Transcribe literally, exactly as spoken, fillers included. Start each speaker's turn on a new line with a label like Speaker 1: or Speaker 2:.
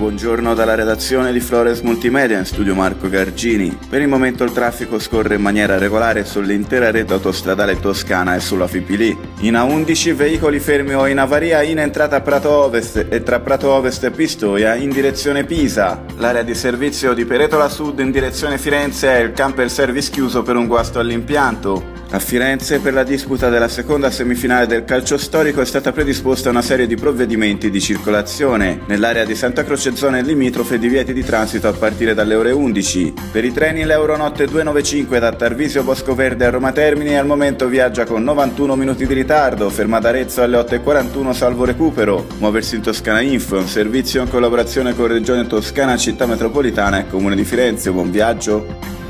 Speaker 1: buongiorno dalla redazione di Flores Multimedia, in studio Marco Gargini. Per il momento il traffico scorre in maniera regolare sull'intera rete autostradale toscana e sulla Fipili. In A undici veicoli fermi o in avaria in entrata a Prato Ovest e tra Prato Ovest e Pistoia in direzione Pisa. L'area di servizio di Peretola Sud in direzione Firenze è il camper service chiuso per un guasto all'impianto. A Firenze, per la disputa della seconda semifinale del calcio storico, è stata predisposta una serie di provvedimenti di circolazione. Nell'area di Santa Croce zone limitrofe divieti di transito a partire dalle ore undici. Per i treni l'Euronotte duecentonovantacinque da Tarvisio Boscoverde a Roma Termini al momento viaggia con novantuno minuti di ritardo, fermata Arezzo alle otto e quarantuno salvo recupero. Muoversi in Toscana Info, un servizio in collaborazione con Regione Toscana, Città Metropolitana e Comune di Firenze. Buon viaggio!